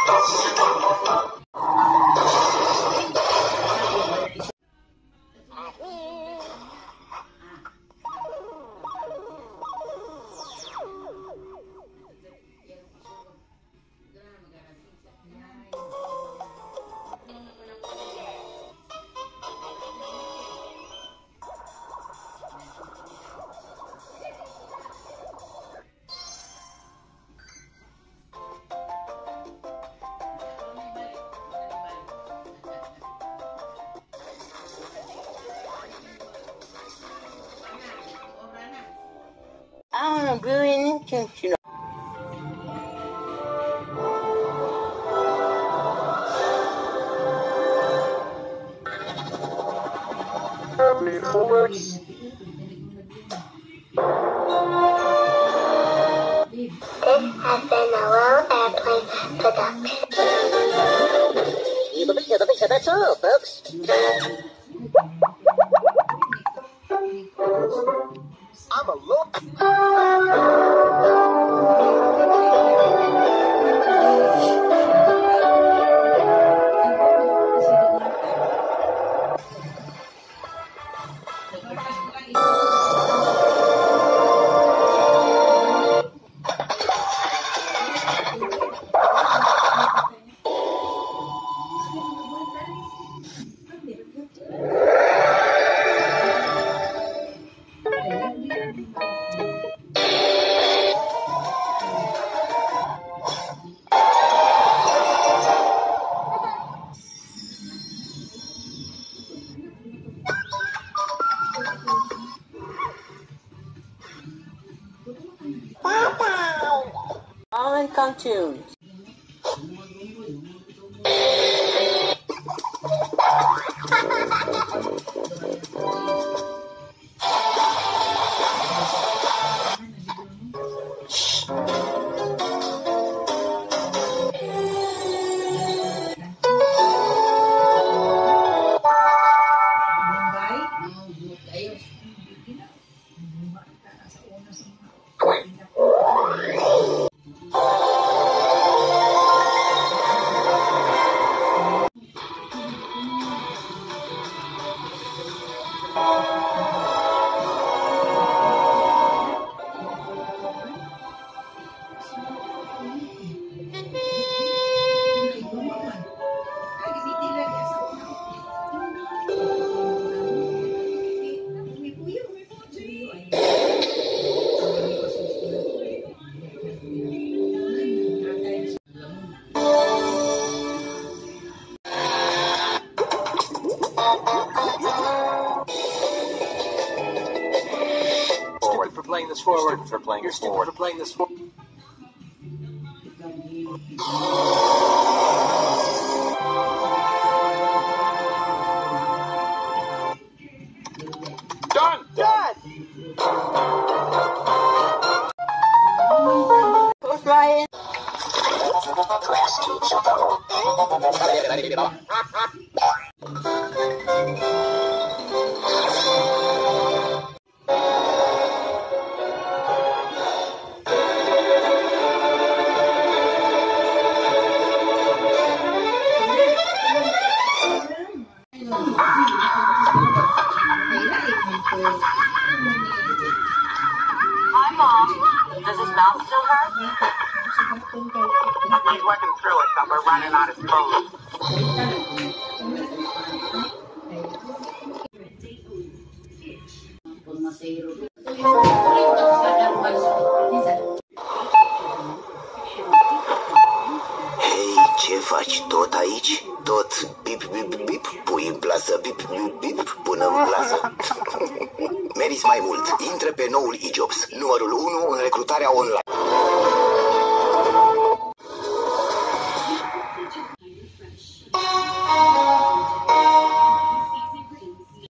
I'm really intentional. Forwards. This has been a World Airplane production. That's all, folks. I'm a look. All in cartoons. For playing this forward. For playing this forward. For playing this forward. Done. Done. Who's Ryan? Hi, Mom. Does his mouth still hurt? He's working through it, but we're running out of food. Hei, ce faci tot aici? Tot bip, bip, bip, pui în plasă, bip, bip, bip, până în plasă. Meriți mai mult. Intră pe noul e-jobs, numărul 1 în recrutarea online.